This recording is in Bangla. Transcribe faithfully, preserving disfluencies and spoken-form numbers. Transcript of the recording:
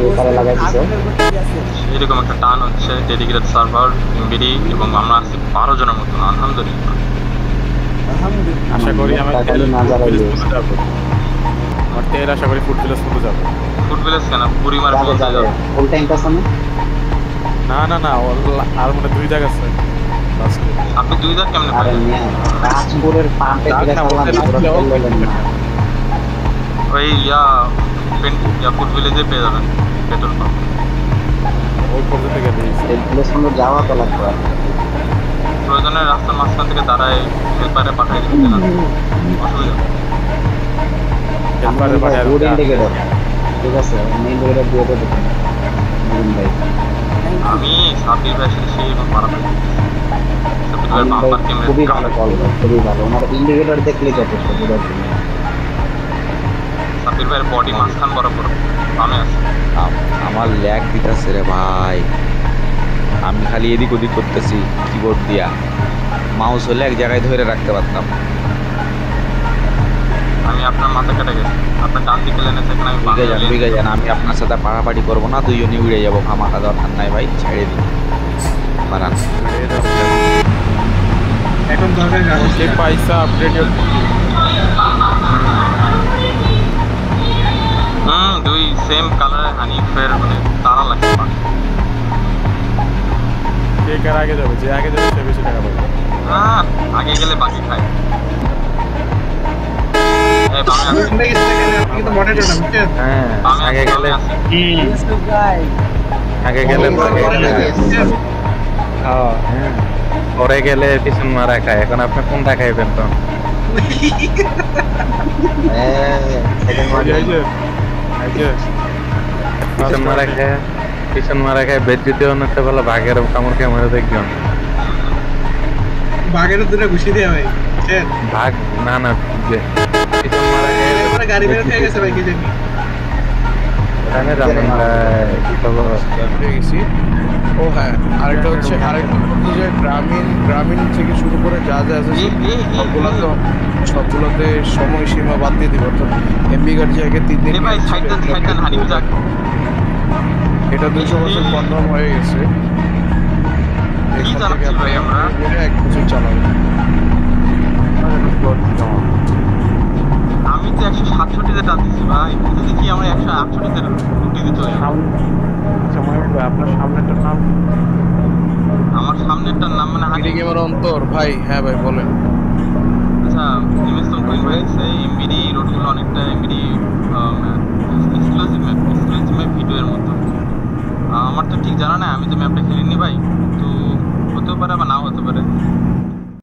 পেপারে লাগাই দিছো এরকম একটা টান হচ্ছে ডেডিকেটেড সার্ভার এমবিডি এবং আমরা আছি বারো জনের মতন আলহামদুলিল্লাহ আশা করি আমি খালি না যারা যাবো আমার তেল আশা করি ফুড ভিলেজ ফুটে যাবো ফুড ভিলেজ কেন পুরি মার যাবে যাবে ফুল ট্যাঙ্ক আছে না না না না আর মনে দুই দাগ আছে আপনি দুই দাগ কেমনে আরে পাইলেন মিয়া কাশপুরের পাম্পে থেকে চালান না ওই ইয়া পেন্ট ইয়া ফুড ভিলেজে পেয়ে যাবেন পেট্রোল পাম্প ওই পর্যন্ত গেলে এই প্লেস সুন্দর যাওয়া তো লাগবে প্রয়োজনে রাস্তার মাঝখান থেকে দাঁড়ায় পেপারে পাঠিয়ে দিতে না অসুবিধা পেপারে পাঠিয়ে রোড ইন্ডিকেটর ঠিক আছে মেইন রোডের দিয়ে তো দেখুন মুরিন ভাই আমি সাবির ভাই সাথে সেই পারাতে সাবির ভাই বাম্পার ক্যামেরা খুবই ভালো কল খুবই ভালো ওনার ইন্ডিকেটর দেখলে যথেষ্ট বুঝার জন্য সাবির ভাইয়ের বডি মাঝখান বরাবর বামে আছে আমার ল্যাগ দিতেছে রে ভাই আমি খালি এদিক ওদিক করতেছি কিবোর্ড দিয়া মাউস হলে এক জায়গায় ধরে রাখতে পারতাম আমি আপনার মাথা কেটে গেছি আপনার ডান দিকে লেনে সেখানে আমি বুঝে যান বুঝে যান আমি আপনার সাথে পাড়াপাড়ি করবো না দুইজনে উড়ে যাবো খামাখা দরকার নাই ভাই ছেড়ে দিন বাড়ান এখন দরকার ওকে পয়সা আপডেট হুম দুই সেম কালারের হানিফের মানে তারা লাগছে কে কার আগে যাবে যে আগে যাবে সে বেশি টাকা পাবে হ্যাঁ আগে গেলে বাকি খায় এই বামে আছে শুনে গেছে এখানে আপনি তো মডারেটর না বুঝছেন হ্যাঁ বামে আগে আছে, গেলে বামে আছে। আগে গেলে পরে গেলে পিছন মারা খায় এখন আপনি কোনটা খাইবেন তো পিছন মারা খায় পিছন মারা খায় বেদ দ্বিতীয় অনেকটা বলে বাঘের কামড় খেয়ে মরে দেখবেন বাগের দূরে ঘুষি দেয়া ভাই বুঝছেন ভাগ না না যে পিছন মারা খায় এবারে গাড়ি বের হয়ে গেছে ভাই কি জানি জানে জানেন কি খবর গেছি ও হ্যাঁ আরেকটা হচ্ছে আরেকটা হচ্ছে যে গ্রামীণ গ্রামীণ থেকে শুরু করে যা যা আছে এই, এই, এই, সবগুলো তো সবগুলোতে সময়সীমা বাদ দিয়ে দিব অর্থাৎ এমবি গাড়ি জায়গায় তিন দিন এ ভাই সাইড দেন সাইড দেন হানিফ যাক এটা দুশো বছর কনফার্ম হয়ে গেছে কি এখান চালাচ্ছি থেকে ভাই আমরা? আপনি এক বছর চালাবেন আমি তো একশো সাতষট্টিতে টানতেছি ভাই কিন্তু দেখি আমরা একশো আটষট্টিতে রুটি দিতে হয় আপনার সামনেটার নাম আমার সামনেরটার নাম মানে হানি গেমার অন্তর ভাই হ্যাঁ ভাই বলেন আচ্ছা ইনভেস্টমেন্ট কইন ভাই সেই এমবিডি রোডগুলো অনেকটা MBD exclusive map exclusive map ভিডিওর মতো আমার তো ঠিক জানা না আমি তো ম্যাপটা খেলিনি ভাই